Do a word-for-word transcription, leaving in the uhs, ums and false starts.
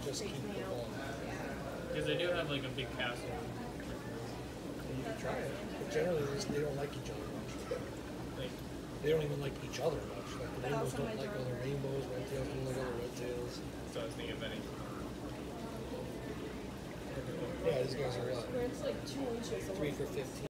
just keep freaks me the out. ball. Because they do have like a big castle. You can try it. But generally, they just- they don't like each other much. Like, They don't even like each other much. Like the But rainbows also don't my like dog- other rainbows, red tails don't like other red tails. so I was thinking of Benny. Yeah, these guys are what? Where it's like two inches away. Three for fifteen.